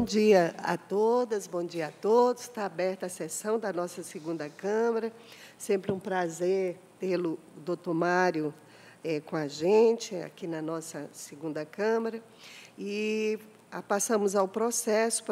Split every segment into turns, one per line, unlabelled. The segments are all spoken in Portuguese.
dia a todas, bom dia a todos. Está aberta a sessão da nossa segunda Câmara. Sempre um prazer tê-lo, doutor Mário, com a gente aqui na nossa segunda Câmara. E passamos ao processo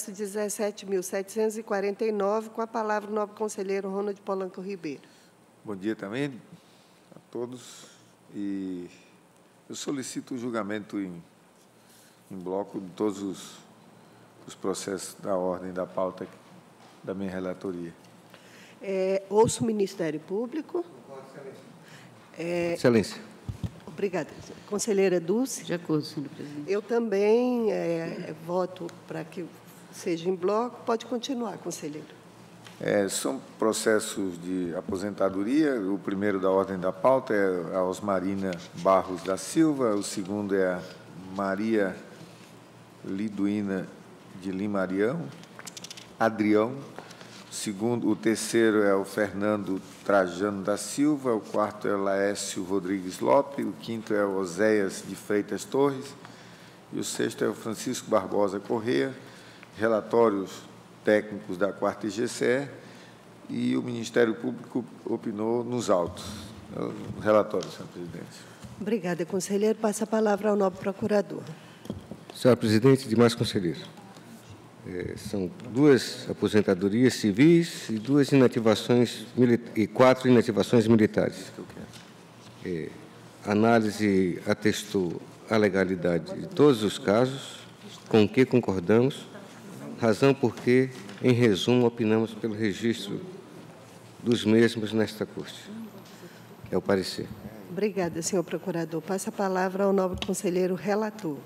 17.749, com a palavra o nobre conselheiro Ronald Polanco Ribeiro.
Bom dia também a todos. E eu solicito o julgamento em bloco de todos os processos da ordem da pauta da minha relatoria.
Ouço o Ministério Público.
Excelência.
Obrigada. Conselheira Dulce.
De acordo, senhora presidente.
Eu também voto para que seja em bloco. Pode continuar, conselheiro.
São processos de aposentadoria. O primeiro da ordem da pauta é a Osmarina Barros da Silva, o segundo é a Maria Liduína de Lima Adrião, o terceiro é o Fernando Trajano da Silva, o quarto é o Laércio Rodrigues Lopes, o quinto é o Oséias de Freitas Torres e o sexto é o Francisco Barbosa Corrêa, relatórios técnicos da 4ª IGCE, e o Ministério Público opinou nos autos. Relatório, senhora presidente.
Obrigada, conselheiro. Passa a palavra ao nobre procurador.
Senhora presidente, demais conselheiros. São 2 aposentadorias civis e 2 inativações e 4 inativações militares. A análise atestou a legalidade de todos os casos, com que concordamos, razão por que, em resumo, opinamos pelo registro dos mesmos nesta Corte. É o parecer.
Obrigada, senhor procurador. Passa a palavra ao nobre conselheiro relator.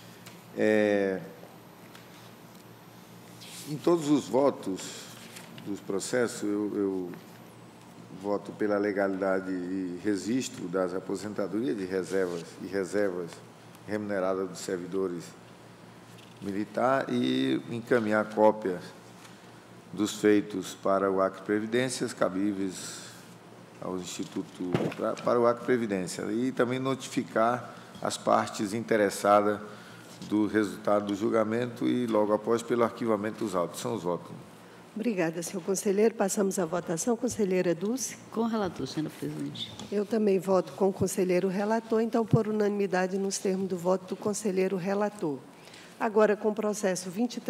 Em todos os votos dos processos, eu voto pela legalidade e registro das aposentadorias de reservas e reservas remuneradas dos servidores militares e encaminhar cópias dos feitos para o Acre Previdências cabíveis ao Instituto para o Acre Previdência e também notificar as partes interessadas do resultado do julgamento e, logo após, pelo arquivamento dos autos. São os votos.
Obrigada, senhor conselheiro. Passamos à votação. Conselheira Dulce.
Com o relator, senhora presidente.
Eu também voto com o conselheiro relator, então, por unanimidade, nos termos do voto do conselheiro relator. Agora, com o processo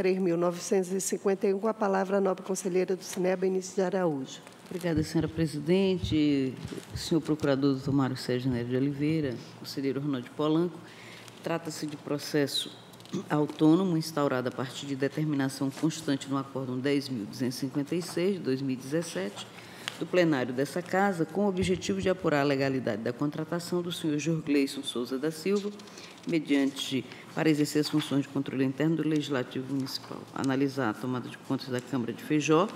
23.951, com a palavra a nobre conselheira do SINEA, Benício de Araújo.
Obrigada, senhora presidente. Senhor procurador, doutor Mário Sérgio Neves de Oliveira, conselheiro Ronald Polanco, trata-se de processo autônomo instaurado a partir de determinação constante no Acórdão 10.256, de 2017, do plenário dessa Casa, com o objetivo de apurar a legalidade da contratação do senhor Jorgleison Souza da Silva, para exercer as funções de controle interno do Legislativo Municipal. Analisar a tomada de contas da Câmara de Feijó,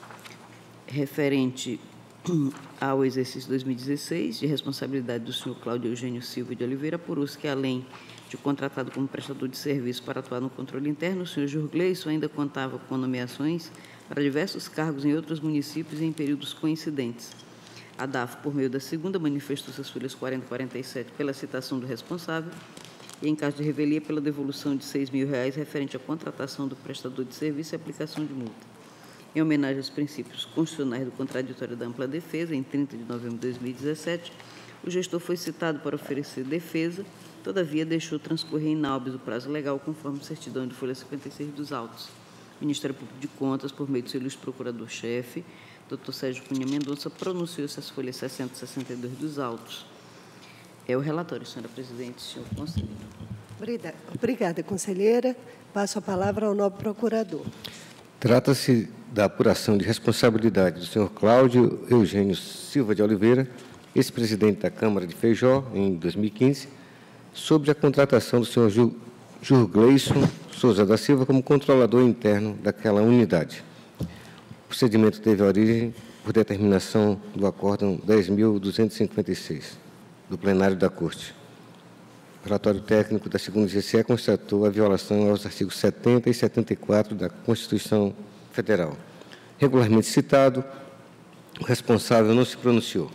referente ao exercício 2016, de responsabilidade do senhor Cláudio Eugênio Silva de Oliveira, apurou-se que, além de contratado como prestador de serviço para atuar no controle interno, o senhor Jorgleison ainda contava com nomeações para diversos cargos em outros municípios em períodos coincidentes. A DAF, por meio da segunda, manifestou suas folhas 40 e 47 pela citação do responsável e, em caso de revelia, pela devolução de R$ 6.000 referente à contratação do prestador de serviço e aplicação de multa. Em homenagem aos princípios constitucionais do contraditório da ampla defesa, em 30 de novembro de 2017, o gestor foi citado para oferecer defesa, todavia deixou transcorrer inálbis o prazo legal, conforme certidão de folha 56 dos autos. O Ministério Público de Contas, por meio do seu ilustre procurador-chefe, Dr. Sérgio Cunha Mendonça, pronunciou-se as folhas 60 e 62 dos autos. É o relatório, senhora presidente, senhor conselheiro.
Obrigada, conselheira. Passo a palavra ao nobre procurador.
Trata-se da apuração de responsabilidade do senhor Cláudio Eugênio Silva de Oliveira, ex-presidente da Câmara de Feijó, em 2015, sobre a contratação do senhor Jorgleison Souza da Silva como controlador interno daquela unidade. O procedimento teve origem por determinação do Acórdão 10.256, do plenário da Corte. O relatório técnico da segunda GCE constatou a violação aos artigos 70 e 74 da Constituição Federal. Regularmente citado, o responsável não se pronunciou.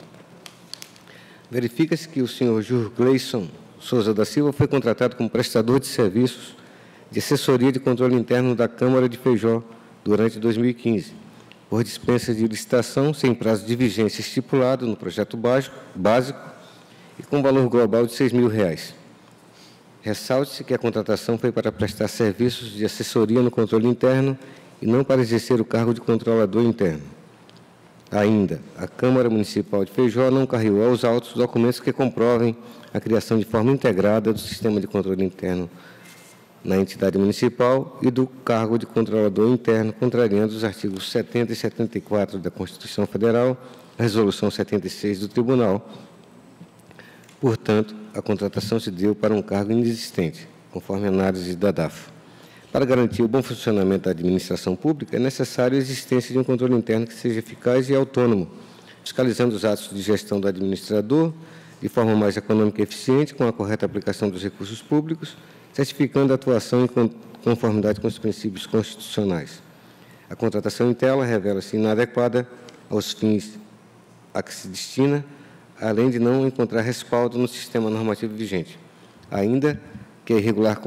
Verifica-se que o senhor Jorgleison Souza da Silva foi contratado como prestador de serviços de assessoria de controle interno da Câmara de Feijó durante 2015, por dispensa de licitação sem prazo de vigência estipulado no projeto básico e com valor global de R$ 6.000. Ressalte-se que a contratação foi para prestar serviços de assessoria no controle interno e não para exercer o cargo de controlador interno. Ainda, a Câmara Municipal de Feijó não carregou aos autos documentos que comprovem a criação de forma integrada do sistema de controle interno na entidade municipal e do cargo de controlador interno, contrariando os artigos 70 e 74 da Constituição Federal, a Resolução 76 do Tribunal. Portanto, a contratação se deu para um cargo inexistente, conforme a análise da DAFO. Para garantir o bom funcionamento da administração pública, é necessária a existência de um controle interno que seja eficaz e autônomo, fiscalizando os atos de gestão do administrador de forma mais econômica e eficiente, com a correta aplicação dos recursos públicos, certificando a atuação em conformidade com os princípios constitucionais. A contratação em tela revela-se inadequada aos fins a que se destina, além de não encontrar respaldo no sistema normativo vigente. Ainda que irregular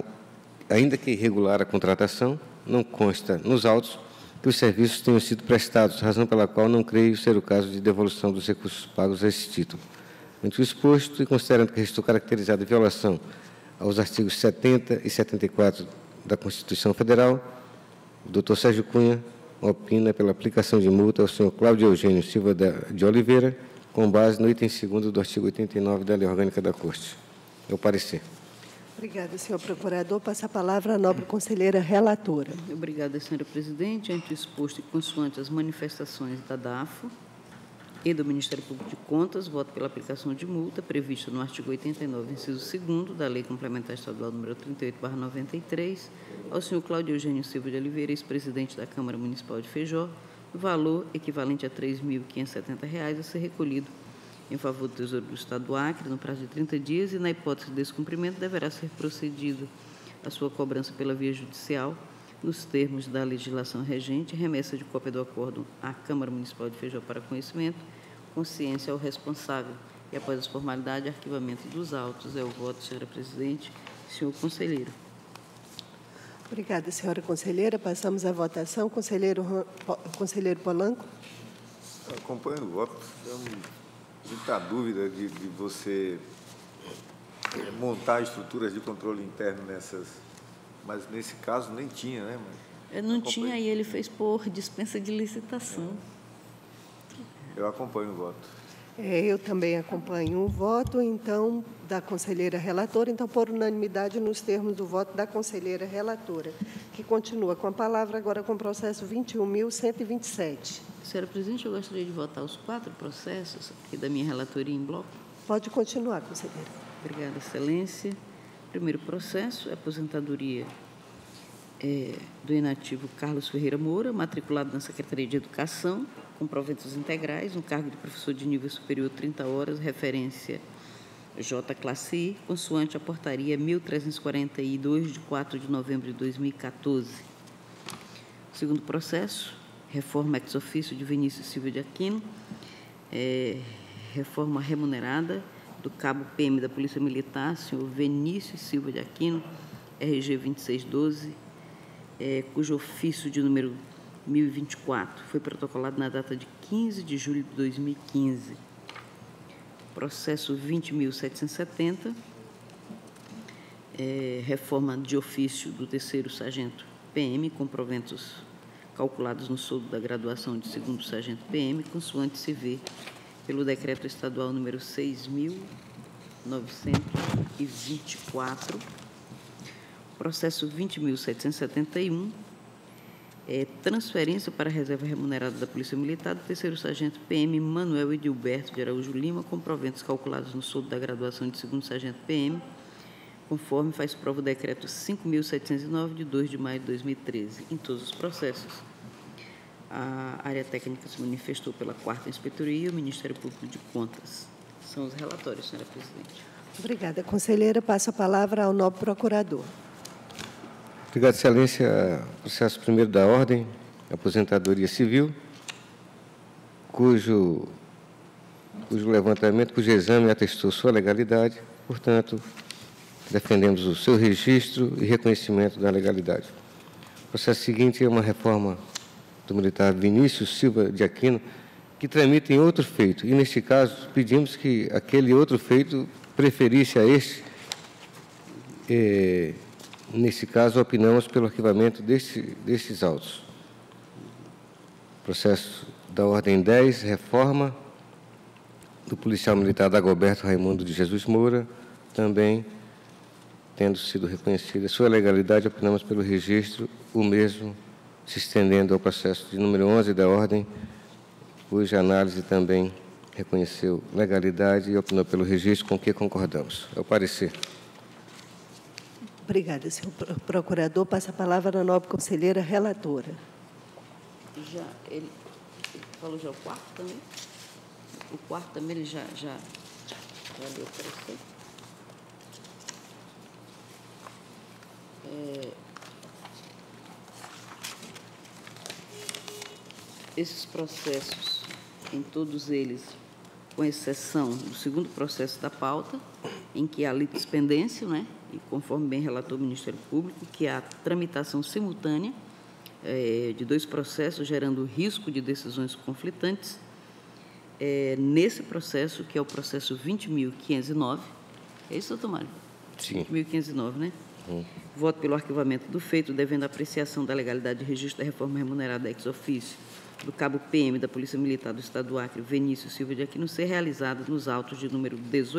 a contratação, não consta nos autos que os serviços tenham sido prestados, razão pela qual não creio ser o caso de devolução dos recursos pagos a esse título. Ante o exposto, e considerando que restou caracterizada violação aos artigos 70 e 74 da Constituição Federal, o doutor Sérgio Cunha opina pela aplicação de multa ao senhor Cláudio Eugênio Silva de Oliveira, com base no item 2º do artigo 89 da Lei Orgânica da Corte. É o parecer.
Obrigada, senhor procurador. Passa a palavra à nobre conselheira relatora.
Obrigada, senhora presidente. Ante o exposto e consoante as manifestações da DAFO e do Ministério Público de Contas, voto pela aplicação de multa prevista no artigo 89, inciso 2º da Lei Complementar Estadual número 38/93, ao senhor Cláudio Eugênio Silva de Oliveira, ex-presidente da Câmara Municipal de Feijó, valor equivalente a R$ 3.570 a ser recolhido em favor do Tesouro do Estado do Acre, no prazo de 30 dias, e, na hipótese de descumprimento, deverá ser procedido a sua cobrança pela via judicial, nos termos da legislação regente, remessa de cópia do acordo à Câmara Municipal de Feijó para conhecimento, consciência ao responsável. E, após as formalidades, arquivamento dos autos. É o voto, senhora presidente. Senhor conselheiro.
Obrigada, senhora conselheira. Passamos à votação. Conselheiro Polanco.
Eu acompanho o voto. Tenho muita dúvida de você montar estruturas de controle interno nessas... Mas, nesse caso, nem tinha, né?
Mas não tinha, e ele fez por dispensa de licitação.
Eu acompanho o voto.
Eu também acompanho o voto, então, da conselheira relatora. Então, por unanimidade, nos termos do voto da conselheira relatora, que continua com a palavra agora com o processo 21.127.
Senhora presidente, eu gostaria de votar os 4 processos aqui da minha relatoria em bloco.
Pode continuar, conselheira.
Obrigada, excelência. Primeiro processo é aposentadoria do inativo Carlos Ferreira Moura, matriculado na Secretaria de Educação, com proventos integrais, no cargo de professor de nível superior 30 horas, referência J classe I, consoante a portaria 1342, de 4 de novembro de 2014. Segundo processo, reforma ex officio de Vinícius Silva de Aquino, reforma remunerada do cabo PM da Polícia Militar, senhor Vinícius Silva de Aquino, RG 2612, cujo ofício de número 1024 foi protocolado na data de 15 de julho de 2015. Processo 20.770, reforma de ofício do 3º sargento PM, com proventos calculados no soldo da graduação de 2º sargento PM, consoante se vê pelo decreto estadual número 6.924, processo 20.771, transferência para a reserva remunerada da Polícia Militar do 3º sargento PM Manuel Edilberto de Araújo Lima, com proventos calculados no soldo da graduação de 2º sargento PM, conforme faz prova o decreto 5.709, de 2 de maio de 2013. Em todos os processos, a área técnica se manifestou pela 4ª Inspetoria e o Ministério Público de Contas. São os relatórios, senhora presidente.
Obrigada, conselheira. Passo a palavra ao nobre procurador.
Obrigado, excelência. Processo primeiro da ordem, aposentadoria civil, cujo levantamento, cujo exame atestou sua legalidade. Portanto, defendemos o seu registro e reconhecimento da legalidade. O processo seguinte é uma reforma do militar Vinícius Silva de Aquino, que tramita em outro feito, e, neste caso, pedimos que aquele outro feito preferisse a este. Nesse caso, opinamos pelo arquivamento destes autos. Processo da ordem 10, reforma do policial militar Dagoberto Raimundo de Jesus Moura, também tendo sido reconhecida a sua legalidade, opinamos pelo registro, o mesmo se estendendo ao processo de número 11 da ordem, cuja análise também reconheceu legalidade e opinou pelo registro, com que concordamos. É o parecer.
Obrigada, senhor procurador. Passa a palavra à nobre conselheira relatora.
Ele falou já o quarto também? O quarto também ele já deu parecer. Esses processos, em todos eles, com exceção do segundo processo da pauta, em que há litispendência, né, e conforme bem relatou o Ministério Público, que há tramitação simultânea de dois processos, gerando risco de decisões conflitantes. Nesse processo, que é o processo 20.509, é isso, doutor Mário?
Sim.
20.509, né? Voto pelo arquivamento do feito, devendo a apreciação da legalidade de registro da reforma remunerada ex officio do cabo PM da Polícia Militar do Estado do Acre, Vinícius Silva de Aquino, ser realizada nos autos de número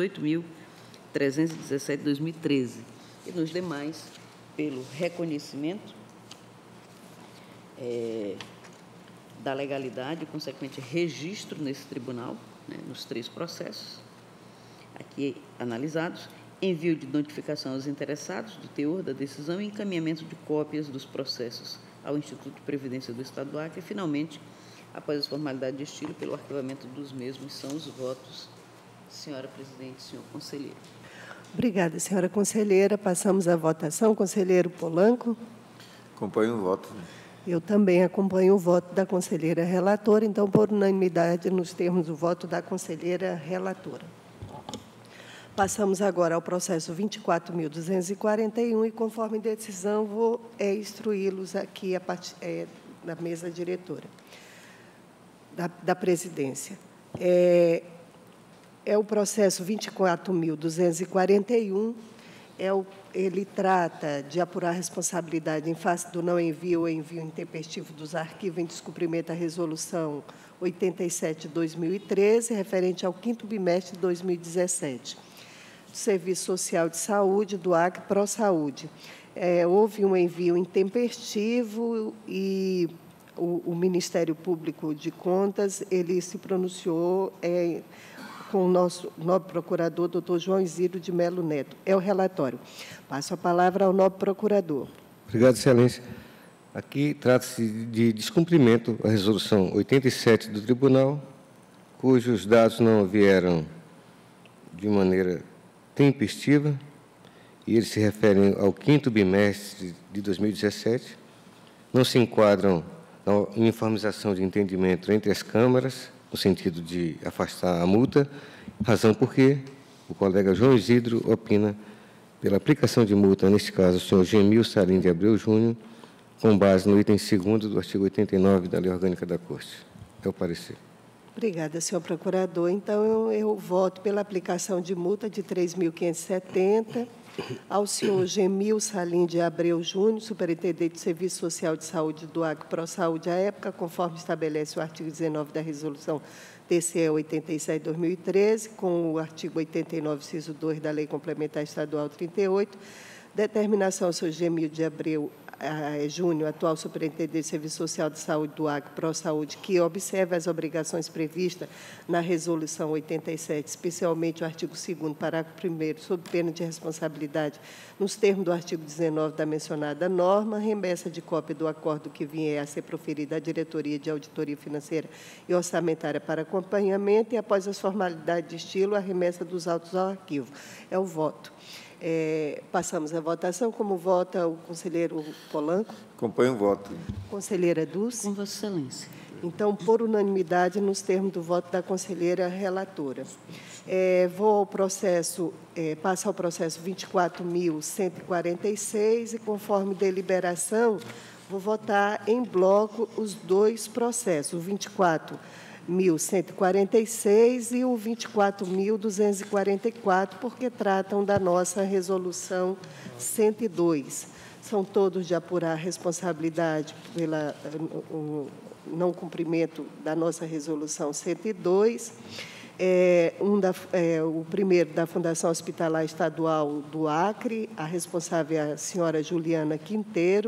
18.317/2013 e nos demais pelo reconhecimento da legalidade e, consequentemente, registro nesse tribunal, né, nos três processos aqui analisados, envio de notificação aos interessados do teor da decisão e encaminhamento de cópias dos processos ao Instituto de Previdência do Estado do Acre e, finalmente, após as formalidades de estilo, pelo arquivamento dos mesmos. São os votos, senhora presidente, senhor conselheiro.
Obrigada, senhora conselheira. Passamos à votação. Conselheiro Polanco.
Acompanho o voto.
Eu também acompanho o voto da conselheira relatora, então, por unanimidade, nos termos do voto da conselheira relatora. Passamos agora ao processo 24.241 e, conforme decisão, vou instruí-los aqui na mesa diretora da presidência. O processo 24.241, ele trata de apurar responsabilidade em face do não envio ou envio intempestivo dos arquivos em descumprimento da resolução 87 de 2013, referente ao 5º bimestre de 2017. Do Serviço Social de Saúde, do Acre ProSaúde. Houve um envio intempestivo e o Ministério Público de Contas, ele se pronunciou com o nosso nobre procurador, doutor João Isidro de Melo Neto. É o relatório. Passo a palavra ao nobre procurador.
Obrigado, excelência. Aqui trata-se de descumprimento à resolução 87 do tribunal, cujos dados não vieram de maneira tempestiva, e eles se referem ao 5º bimestre de 2017, não se enquadram na uniformização de entendimento entre as câmaras, no sentido de afastar a multa, razão por que o colega João Isidro opina pela aplicação de multa, neste caso, o senhor Gemil Salim de Abreu Júnior, com base no item 2º do artigo 89 da Lei Orgânica da Corte. É o parecer.
Obrigada, senhor procurador. Então, eu voto pela aplicação de multa de 3.570 ao senhor Gemil Salim de Abreu Júnior, superintendente de Serviço Social de Saúde do Acre ProSaúde, à época, conforme estabelece o artigo 19 da Resolução TCE 87 de 2013, com o artigo 89, inciso 2 da Lei Complementar Estadual 38, determinação ao senhor Gemil de Abreu Júnior, atual superintendente de Serviço Social de Saúde do Acre ProSaúde, que observa as obrigações previstas na Resolução 87, especialmente o artigo 2º, parágrafo 1º, sob pena de responsabilidade, nos termos do artigo 19 da mencionada norma, remessa de cópia do acordo que vier a ser proferido à Diretoria de Auditoria Financeira e Orçamentária para acompanhamento e, após as formalidades de estilo, a remessa dos autos ao arquivo. É o voto. Passamos à votação. Como vota o conselheiro Polanco?
Acompanho o voto.
Conselheira Dulce?
Com Vossa Excelência.
Então, por unanimidade, nos termos do voto da conselheira relatora. Vou ao processo, passo ao processo 24.146 e, conforme deliberação, vou votar em bloco os dois processos, o 24.146 e o 24.244, porque tratam da nossa resolução 102. São todos de apurar responsabilidade pelo não cumprimento da nossa resolução 102. O primeiro da Fundação Hospitalar Estadual do Acre, a responsável é a senhora Juliana Quinteiro.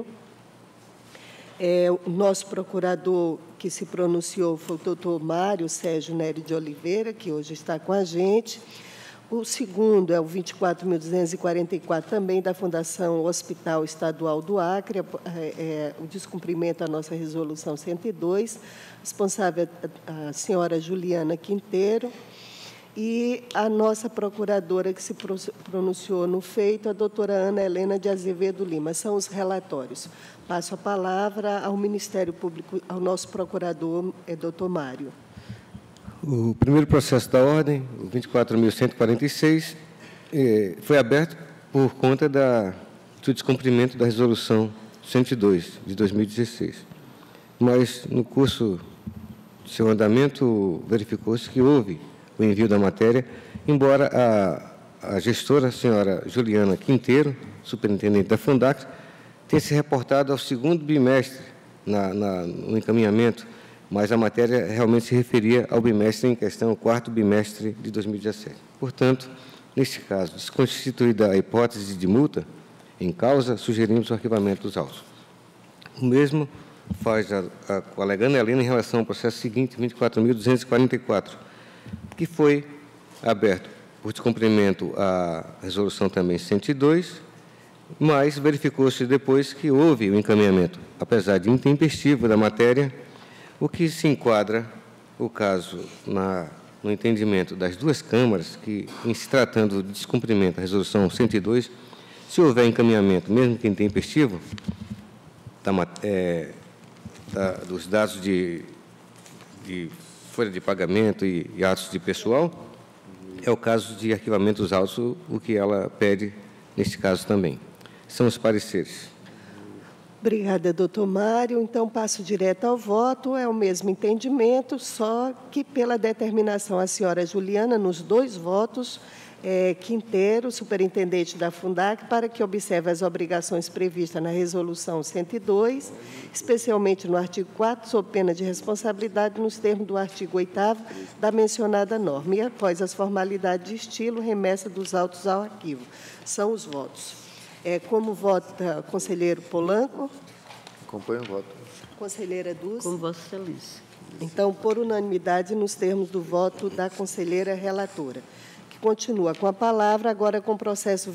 O nosso procurador que se pronunciou foi o doutor Mário Sérgio Nery de Oliveira, que hoje está com a gente. O segundo é o 24.244, também da Fundação Hospital Estadual do Acre, o descumprimento da nossa resolução 102, responsável a senhora Juliana Quinteiro, e a nossa procuradora que se pronunciou no feito, a doutora Ana Helena de Azevedo Lima. São os relatórios. Passo a palavra ao Ministério Público, ao nosso procurador, doutor Mário.
O primeiro processo da ordem, o 24.146, foi aberto por conta do descumprimento da resolução 102, de 2016. Mas, no curso do seu andamento, verificou-se que houve o envio da matéria, embora a gestora, a senhora Juliana Quinteiro, superintendente da Fundac, tenha se reportado ao segundo bimestre no encaminhamento, mas a matéria realmente se referia ao bimestre em questão, o quarto bimestre de 2017. Portanto, neste caso, desconstituída a hipótese de multa em causa, sugerimos o arquivamento dos autos. O mesmo faz a colega Ana Helena em relação ao processo seguinte, 24.244, que foi aberto por descumprimento à resolução também 102, mas verificou-se depois que houve o encaminhamento, apesar de intempestivo da matéria, o que se enquadra o caso no entendimento das duas câmaras, que, em se tratando de descumprimento da resolução 102, se houver encaminhamento, mesmo que intempestivo, dos dados de folha de pagamento e atos de pessoal, é o caso de arquivamento dos autos, o que ela pede neste caso também. São os pareceres.
Obrigada, doutor Mário. Então, passo direto ao voto. É o mesmo entendimento, só que pela determinação a senhora Juliana, nos dois votos, Quinteiro, superintendente da Fundac, para que observe as obrigações previstas na Resolução 102, especialmente no artigo 4, sob pena de responsabilidade, nos termos do artigo 8º da mencionada norma. E, após as formalidades de estilo, remessa dos autos ao arquivo. São os votos. Como vota conselheiro Polanco?
Acompanho o voto.
Conselheira Dulce?
Com Vossa Excelência.
Então, por unanimidade, nos termos do voto da conselheira relatora, que continua com a palavra, agora com o processo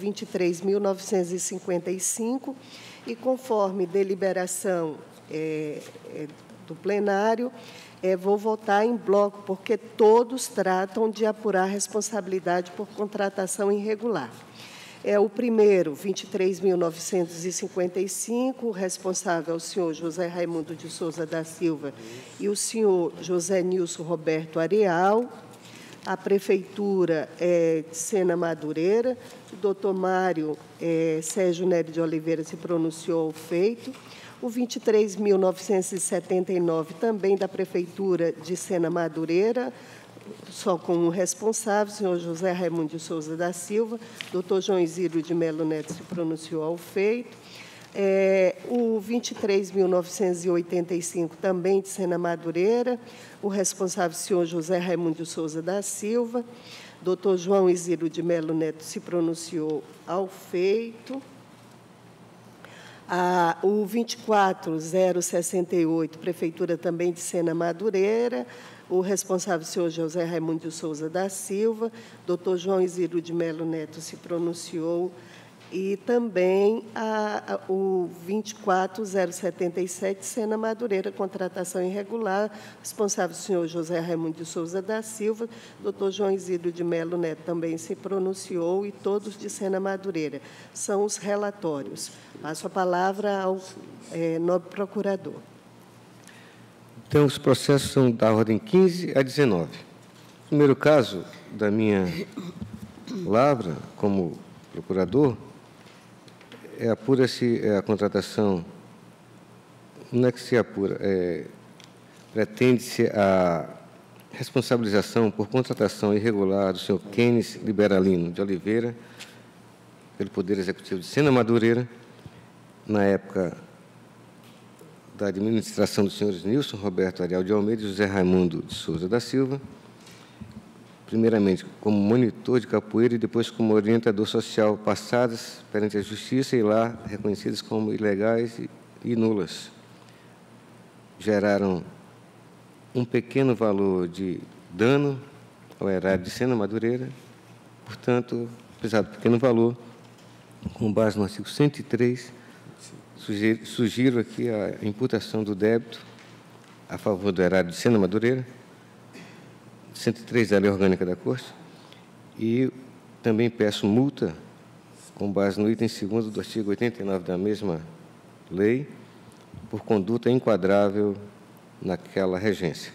23.955, e conforme deliberação do plenário, vou votar em bloco, porque todos tratam de apurar responsabilidade por contratação irregular. O primeiro, 23.955, o responsável é o senhor José Raimundo de Souza da Silva e o senhor José Nilson Roberto Areal. A prefeitura de Sena Madureira, o doutor Mário Sérgio Nery de Oliveira se pronunciou ao feito. O 23.979, também da prefeitura de Sena Madureira, só com um responsável, o senhor José Raimundo de Souza da Silva. Doutor João Isidro de Melo Neto se pronunciou ao feito. O 23.985, também de Sena Madureira, o responsável, o senhor José Raimundo de Souza da Silva. Doutor João Isidro de Melo Neto se pronunciou ao feito. O 24.068, prefeitura também de Sena Madureira, o responsável, o senhor José Raimundo de Souza da Silva. Doutor João Isidro de Melo Neto se pronunciou. E também o 24.077, Sena Madureira, contratação irregular, responsável, o senhor José Raimundo de Souza da Silva. Doutor João Isidro de Melo Neto também se pronunciou, e todos de Sena Madureira. São os relatórios. Passo a palavra ao nobre procurador.
Então, os processos são da ordem 15 a 19. O primeiro caso da minha lavra como procurador apura-se a contratação, não é que se apura, pretende-se a responsabilização por contratação irregular do senhor Kênis Liberalino de Oliveira, pelo Poder Executivo de Sena Madureira, na época da administração dos senhores Nilson Roberto Ariel de Almeida e José Raimundo de Souza da Silva, primeiramente como monitor de capoeira e depois como orientador social, passadas perante a Justiça e lá reconhecidas como ilegais e nulas. Geraram um pequeno valor de dano ao erário de Sena Madureira, portanto, apesar do pequeno valor, com base no artigo 103, sugiro aqui a imputação do débito a favor do erário de Sena Madureira, 103 da Lei Orgânica da Corte, e também peço multa, com base no item 2º do artigo 89 da mesma lei, por conduta enquadrável naquela regência.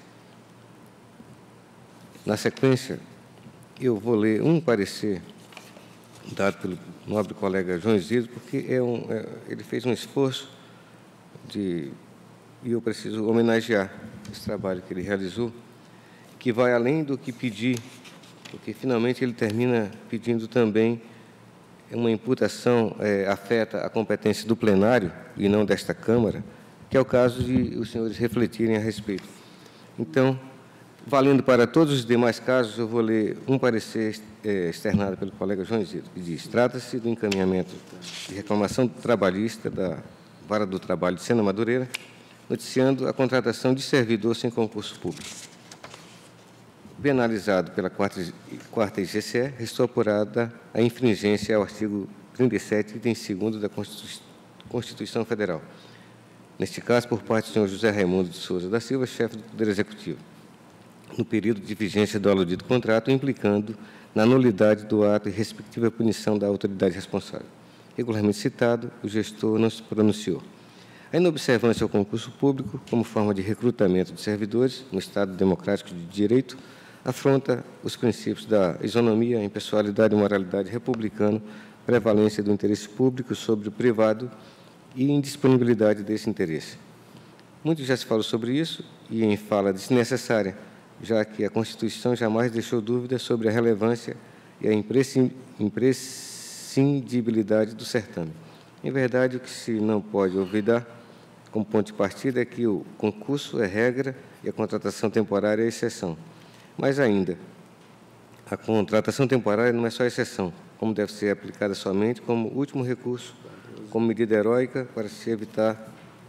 Na sequência, eu vou ler um parecer dado pelo nobre colega João Isidro, porque ele fez um esforço e eu preciso homenagear esse trabalho que ele realizou, que vai além do que pedi, porque finalmente ele termina pedindo também uma imputação afeta a competência do plenário e não desta Câmara, que é o caso de os senhores refletirem a respeito. Então, valendo para todos os demais casos, eu vou ler um parecer externado pelo colega João Isidro, que diz: trata-se do encaminhamento de reclamação trabalhista da Vara do Trabalho de Sena Madureira, noticiando a contratação de servidor sem concurso público. Bem analisado pela 4ª IGCE, restou apurada a infringência ao artigo 37, item 2º da Constituição Federal. Neste caso, por parte do senhor José Raimundo de Souza da Silva, chefe do Poder Executivo, no período de vigência do aludito contrato, implicando na nulidade do ato e respectiva punição da autoridade responsável. Regularmente citado, o gestor não se pronunciou. A inobservância ao concurso público, como forma de recrutamento de servidores no Estado democrático de direito, afronta os princípios da isonomia, impessoalidade e moralidade republicana, prevalência do interesse público sobre o privado e indisponibilidade desse interesse. Muito já se falou sobre isso e em fala desnecessária, já que a Constituição jamais deixou dúvida sobre a relevância e a imprescindibilidade do certame. Em verdade, o que se não pode olvidar como ponto de partida é que o concurso é regra e a contratação temporária é exceção. Mas ainda, a contratação temporária não é só exceção, como deve ser aplicada somente como último recurso, como medida heróica para se evitar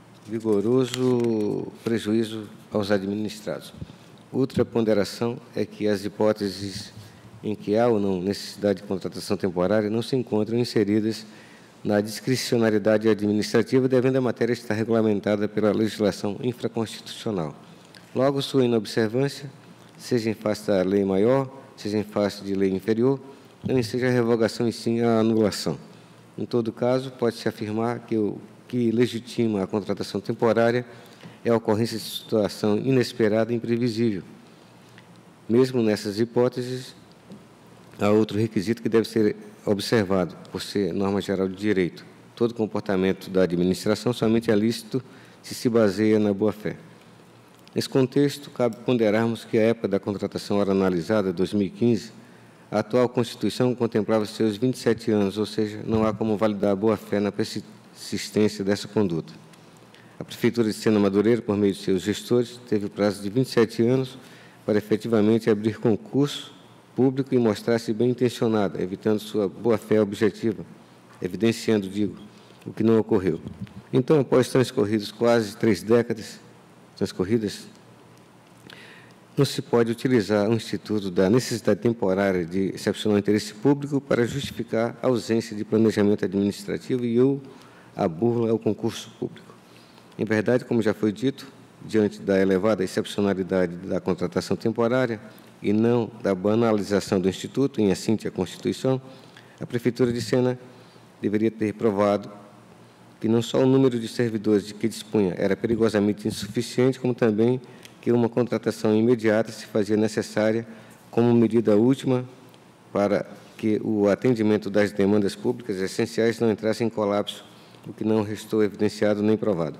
vigoroso prejuízo aos administrados. Outra ponderação é que as hipóteses em que há ou não necessidade de contratação temporária não se encontram inseridas na discricionariedade administrativa, devendo a matéria estar regulamentada pela legislação infraconstitucional. Logo, sua inobservância, seja em face da lei maior, seja em face de lei inferior, não seja a revogação e sim a anulação. Em todo caso, pode-se afirmar que o que legitima a contratação temporária é a ocorrência de situação inesperada e imprevisível. Mesmo nessas hipóteses, há outro requisito que deve ser observado, por ser norma geral de direito. Todo comportamento da administração somente é lícito se baseia na boa-fé. Nesse contexto, cabe ponderarmos que a época da contratação ora analisada, 2015, a atual Constituição contemplava seus 27 anos, ou seja, não há como validar a boa-fé na persistência dessa conduta. A Prefeitura de Sena Madureira, por meio de seus gestores, teve o prazo de 27 anos para efetivamente abrir concurso público e mostrar-se bem intencionada, evitando sua boa-fé objetiva, evidenciando, o que não ocorreu. Então, após transcorridos quase 3 décadas transcorridas, não se pode utilizar o instituto da necessidade temporária de excepcional interesse público para justificar a ausência de planejamento administrativo ou a burla ao concurso público. Em verdade, como já foi dito, diante da elevada excepcionalidade da contratação temporária e não da banalização do instituto, em assinte à Constituição, a Prefeitura de Sena deveria ter provado que não só o número de servidores de que dispunha era perigosamente insuficiente, como também que uma contratação imediata se fazia necessária como medida última para que o atendimento das demandas públicas essenciais não entrasse em colapso, o que não restou evidenciado nem provado.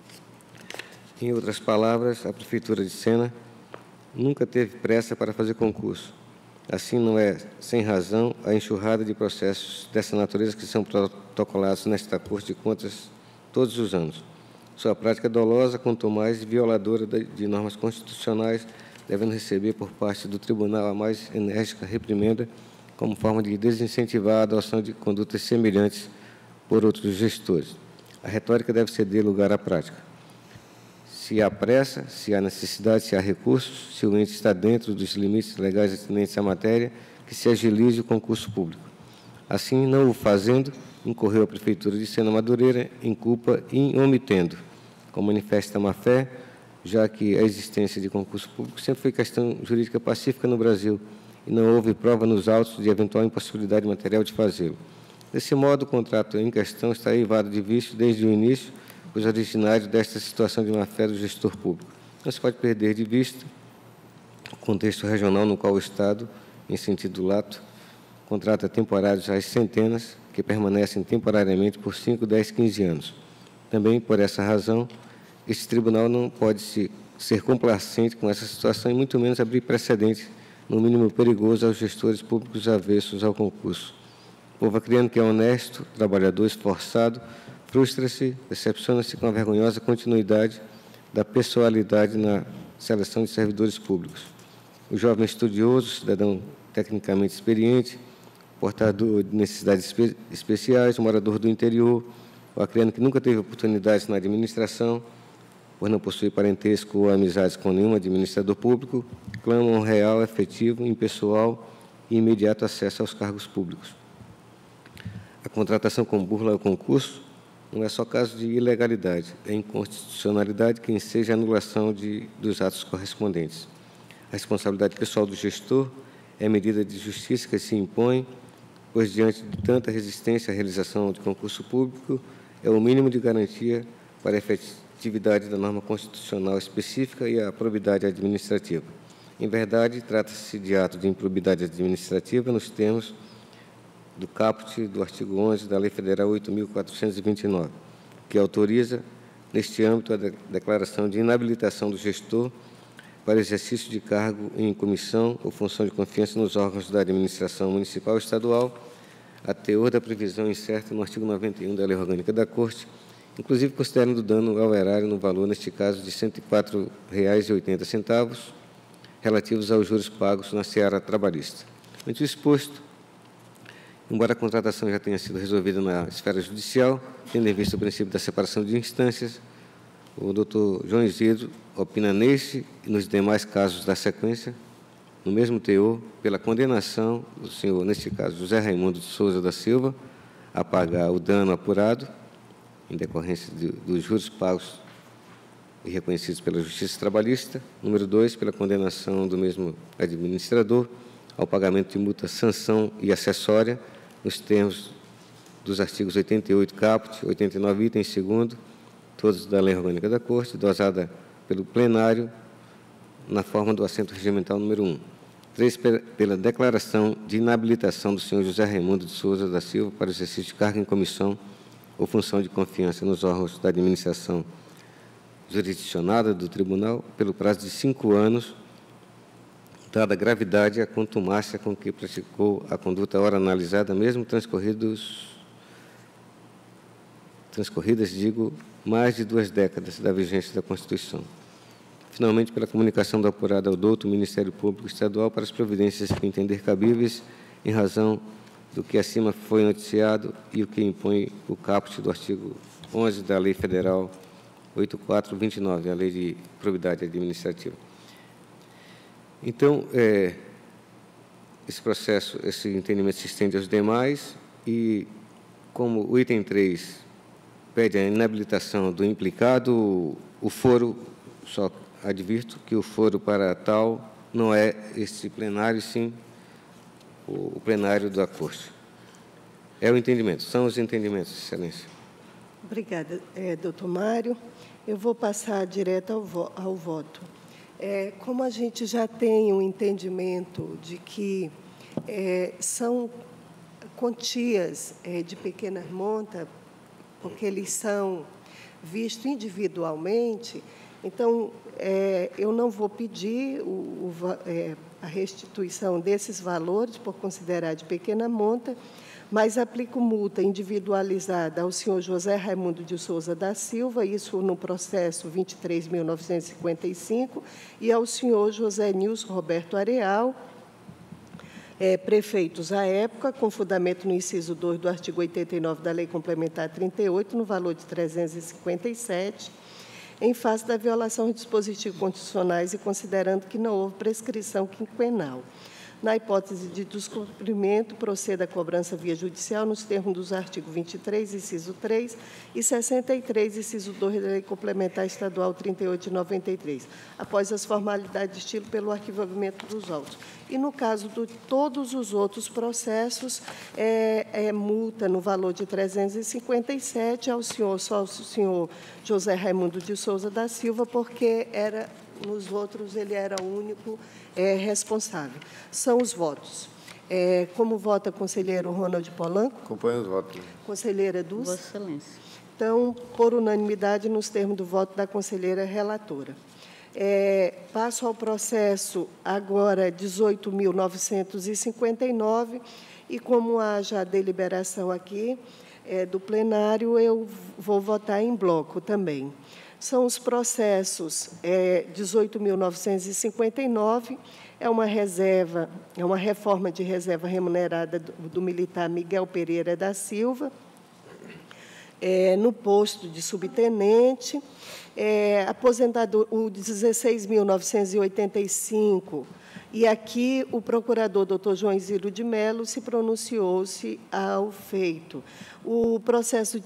Em outras palavras, a Prefeitura de Sena nunca teve pressa para fazer concurso. Assim, não é sem razão a enxurrada de processos dessa natureza que são protocolados nesta Corte de Contas todos os anos. Sua prática dolosa, quanto mais violadora de normas constitucionais, devendo receber por parte do Tribunal a mais enérgica reprimenda, como forma de desincentivar a adoção de condutas semelhantes por outros gestores. A retórica deve ceder lugar à prática. Se há pressa, se há necessidade, se há recursos, se o ente está dentro dos limites legais atendentes à matéria, que se agilize o concurso público. Assim, não o fazendo, incorreu a Prefeitura de Sena Madureira em culpa e omitendo, com manifesta má-fé, já que a existência de concurso público sempre foi questão jurídica pacífica no Brasil e não houve prova nos autos de eventual impossibilidade material de fazê-lo. Desse modo, o contrato em questão está eivado de vício desde o início, os originários desta situação de má-fé do gestor público. Não se pode perder de vista o contexto regional no qual o Estado, em sentido lato, contrata temporários às centenas, que permanecem temporariamente por 5, 10, 15 anos. Também, por essa razão, este tribunal não pode ser complacente com essa situação e muito menos abrir precedente, no mínimo perigoso, aos gestores públicos avessos ao concurso. O povo acreano que é honesto, trabalhador, esforçado, frustra-se, decepciona-se com a vergonhosa continuidade da pessoalidade na seleção de servidores públicos. O jovem estudioso, cidadão tecnicamente experiente, portador de necessidades especiais, morador do interior, o acreano que nunca teve oportunidades na administração, por não possuir parentesco ou amizades com nenhum administrador público, clama um real, efetivo, impessoal e imediato acesso aos cargos públicos. A contratação com burla ao concurso não é só caso de ilegalidade, é inconstitucionalidade que enseja a anulação dos atos correspondentes. A responsabilidade pessoal do gestor é medida de justiça que se impõe, pois, diante de tanta resistência à realização de concurso público, é o mínimo de garantia para a efetividade da norma constitucional específica e a probidade administrativa. Em verdade, trata-se de ato de improbidade administrativa nos termos do caput do artigo 11 da Lei Federal 8.429, que autoriza, neste âmbito, a declaração de inabilitação do gestor para exercício de cargo em comissão ou função de confiança nos órgãos da administração municipal ou estadual, a teor da previsão incerta no artigo 91 da Lei Orgânica da Corte, inclusive considerando o dano ao erário no valor, neste caso, de R$ 104,80, relativos aos juros pagos na seara trabalhista. Ante o exposto, embora a contratação já tenha sido resolvida na esfera judicial, tendo em vista o princípio da separação de instâncias, o doutor João Isidro opina neste e nos demais casos da sequência, no mesmo teor, pela condenação do senhor, neste caso, José Raimundo de Souza da Silva, a pagar o dano apurado, em decorrência dos juros pagos e reconhecidos pela Justiça Trabalhista. Número 2, pela condenação do mesmo administrador ao pagamento de multa, sanção e acessória, nos termos dos artigos 88 caput, 89 item 2º, todos da Lei Orgânica da Corte, dosada pelo plenário na forma do assento regimental número 1. 3, pela declaração de inabilitação do senhor José Raimundo de Souza da Silva para o exercício de cargo em comissão ou função de confiança nos órgãos da administração jurisdicionada do tribunal pelo prazo de 5 anos, dada a gravidade e a contumácia com que praticou a conduta ora analisada, mesmo transcorridas, mais de 2 décadas da vigência da Constituição. Finalmente, pela comunicação do apurado ao douto Ministério Público Estadual para as providências que entender cabíveis em razão do que acima foi noticiado e o que impõe o caput do artigo 11 da Lei Federal 8429, a Lei de Probidade Administrativa. Então, esse processo, esse entendimento se estende aos demais e, como o item 3 pede a inabilitação do implicado, o foro, só advirto que o foro para tal não é este plenário, sim o plenário da Corte. É o entendimento, são os entendimentos, Excelência.
Obrigada, doutor Mário. Eu vou passar direto ao voto. Como a gente já tem um entendimento de que são quantias de pequena monta, porque eles são vistos individualmente, então, eu não vou pedir a restituição desses valores, por considerar de pequena monta, mas aplico multa individualizada ao senhor José Raimundo de Souza da Silva, isso no processo 23.955, e ao senhor José Nilson Roberto Areal, prefeitos à época, com fundamento no inciso 2 do artigo 89 da Lei Complementar 38, no valor de 357, em face da violação de dispositivos constitucionais e considerando que não houve prescrição quinquenal. Na hipótese de descumprimento, proceda a cobrança via judicial nos termos dos artigos 23, inciso 3 e 63, inciso 2 da Lei Complementar Estadual 38 de 93, após as formalidades de estilo pelo arquivamento dos autos. E, no caso de todos os outros processos, multa no valor de 357 só ao senhor José Raimundo de Souza da Silva, porque nos outros ele era o único responsável. São os votos. Como vota o conselheiro Ronald Polanco?
Acompanho os votos.
Conselheira Dulce?
Vossa Excelência.
Então, por unanimidade, nos termos do voto da conselheira relatora. Passo ao processo agora 18.959, e como há já deliberação aqui do plenário, eu vou votar em bloco também. São os processos 18.959, uma reforma de reserva remunerada do militar Miguel Pereira da Silva, no posto de subtenente, aposentador, o 16.985, e aqui o procurador doutor João Isidro de Mello se pronunciou-se ao feito. O processo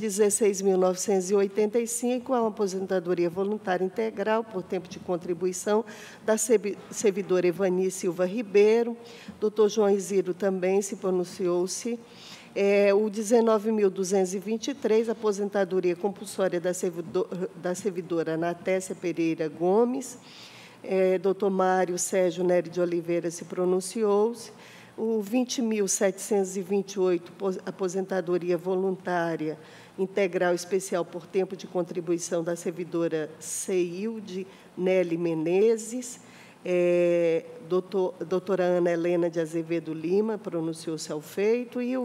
16.985 é uma aposentadoria voluntária integral por tempo de contribuição da servidora Evani Silva Ribeiro. Doutor João Isidro também se pronunciou-se. O 19.223, aposentadoria compulsória da servidora Anatécia Pereira Gomes. Doutor Mário Sérgio Nery de Oliveira se pronunciou-se. O 20.728, aposentadoria voluntária integral especial por tempo de contribuição da servidora Ceilde Nelly Menezes. Doutora Ana Helena de Azevedo Lima pronunciou-se ao feito, e o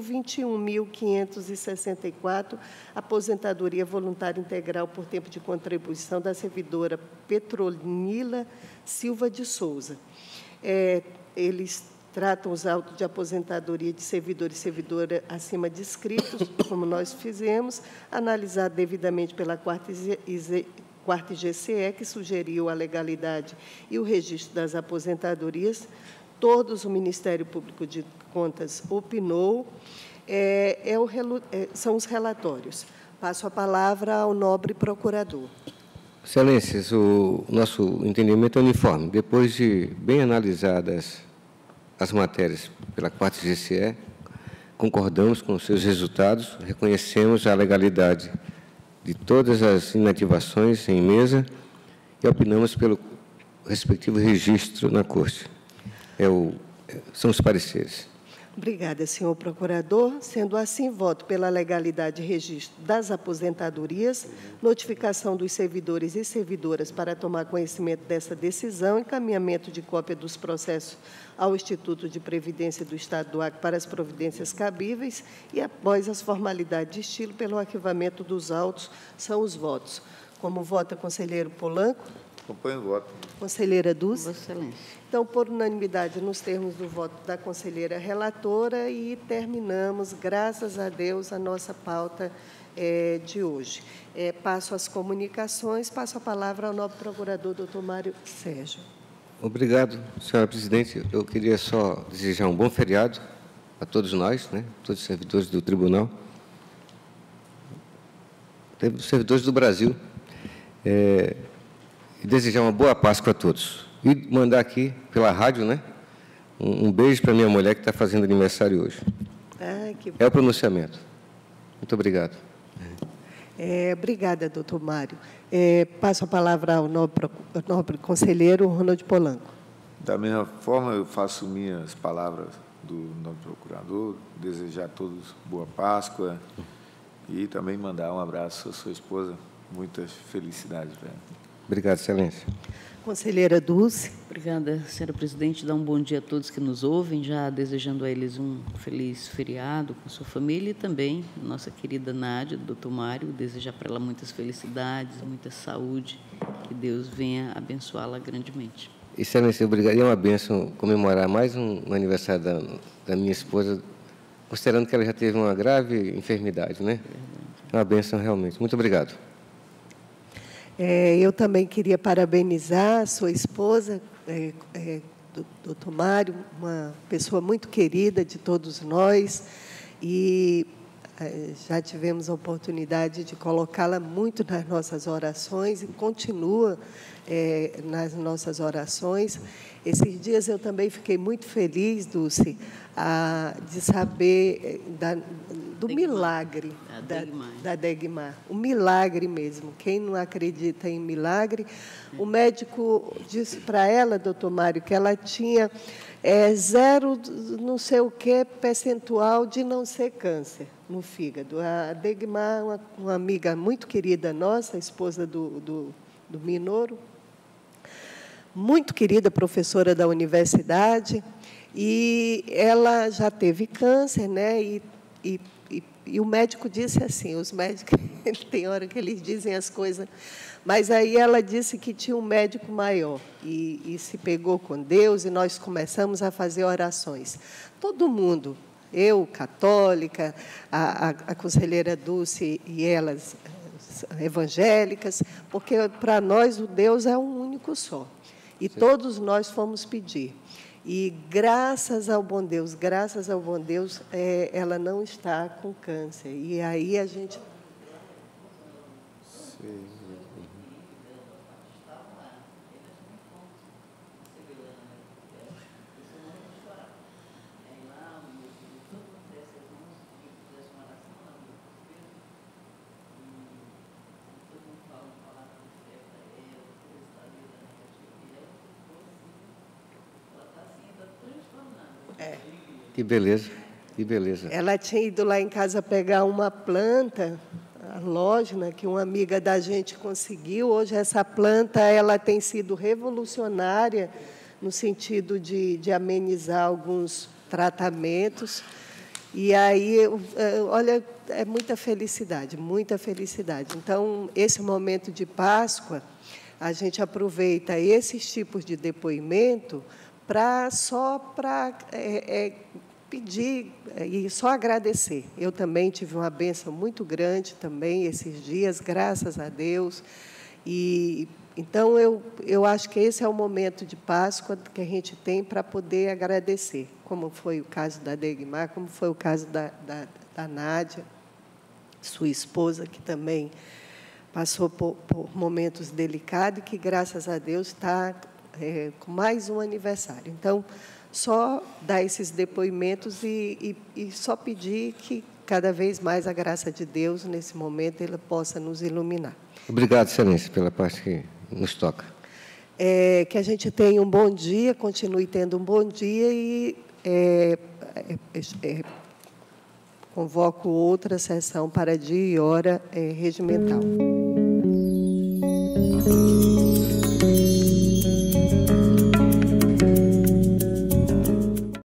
21.564, aposentadoria voluntária integral por tempo de contribuição da servidora Petronila Silva de Souza. Eles tratam os autos de aposentadoria de servidor e servidora acima descritos, como nós fizemos, analisado devidamente pela quarta IGCE, que sugeriu a legalidade e o registro das aposentadorias. Todos o Ministério Público de Contas opinou. São os relatórios. Passo a palavra ao nobre procurador.
Excelências, o nosso entendimento é uniforme. Depois de bem analisadas as matérias pela quarta IGCE, concordamos com os seus resultados, reconhecemos a legalidade de todas as inativações em mesa e opinamos pelo respectivo registro na Corte. São os pareceres.
Obrigada, senhor procurador. Sendo assim, voto pela legalidade e registro das aposentadorias, notificação dos servidores e servidoras para tomar conhecimento dessa decisão, encaminhamento de cópia dos processos ao Instituto de Previdência do Estado do Acre para as providências cabíveis e, após as formalidades de estilo, pelo arquivamento dos autos, são os votos. Como vota conselheiro Polanco?
Acompanho o voto.
Conselheira Dulce?
Vossa Excelência.
Então, por unanimidade, nos termos do voto da conselheira relatora, e terminamos, graças a Deus, a nossa pauta de hoje. Passo às comunicações, passo a palavra ao nobre procurador, doutor Mário Sérgio.
Obrigado, senhora presidente. Eu queria só desejar um bom feriado a todos nós, todos os servidores do tribunal, os servidores do Brasil, e desejar uma boa Páscoa a todos. E mandar aqui, pela rádio, um beijo para minha mulher, que está fazendo aniversário hoje.
Que bom.
É o pronunciamento. Muito obrigado.
Obrigada, doutor Mário. Passo a palavra ao nobre conselheiro Ronald Polanco.
Da mesma forma, eu faço minhas palavras do nobre procurador, desejar a todos boa Páscoa e também mandar um abraço à sua esposa, muitas felicidades para ela.
Obrigado, excelência.
Conselheira Dulce.
Obrigada, senhora presidente. Dá um bom dia a todos que nos ouvem, já desejando a eles um feliz feriado com sua família e também a nossa querida Nádia, do doutor Mário, desejar para ela muitas felicidades, muita saúde, que Deus venha abençoá-la grandemente.
Excelência, obrigado. E é uma bênção comemorar mais um aniversário da minha esposa, considerando que ela já teve uma grave enfermidade, né? É uma bênção realmente. Muito obrigado.
Eu também queria parabenizar a sua esposa, doutor Mário, uma pessoa muito querida de todos nós, e já tivemos a oportunidade de colocá-la muito nas nossas orações e continua nas nossas orações. Esses dias eu também fiquei muito feliz, Dulce, de saber do milagre da Degmar. O milagre mesmo. Quem não acredita em milagre, o médico disse para ela, doutor Mário, que ela tinha 0, não sei o que, percentual de não ser câncer no fígado. A Degmar, uma amiga muito querida nossa, esposa do Minoro, muito querida, professora da universidade, e ela já teve câncer, né? E o médico disse assim, os médicos, tem hora que eles dizem as coisas, mas aí ela disse que tinha um médico maior, e se pegou com Deus, e nós começamos a fazer orações. Todo mundo, eu, católica, a conselheira Dulce e elas, evangélicas, porque para nós o Deus é um único só. E todos nós fomos pedir. E, graças ao bom Deus, ela não está com câncer. E aí a gente...
Que beleza, que beleza.
Ela tinha ido lá em casa pegar uma planta, alógena, que uma amiga da gente conseguiu. Hoje, essa planta ela tem sido revolucionária no sentido de amenizar alguns tratamentos. E aí, olha, é muita felicidade, muita felicidade. Então, esse momento de Páscoa, a gente aproveita esses tipos de depoimento para pedir e só agradecer. Eu também tive uma bênção muito grande também esses dias, graças a Deus. E então eu acho que esse é o momento de Páscoa que a gente tem para poder agradecer, como foi o caso da Degmar, como foi o caso da Nádia, sua esposa, que também passou por momentos delicados e que, graças a Deus, está com mais um aniversário. Então, só dar esses depoimentos e só pedir que, cada vez mais, a graça de Deus, nesse momento, Ele possa nos iluminar.
Obrigado, excelência, pela parte que nos toca.
Que a gente tenha um bom dia, continue tendo um bom dia e convoco outra sessão para dia e hora regimental.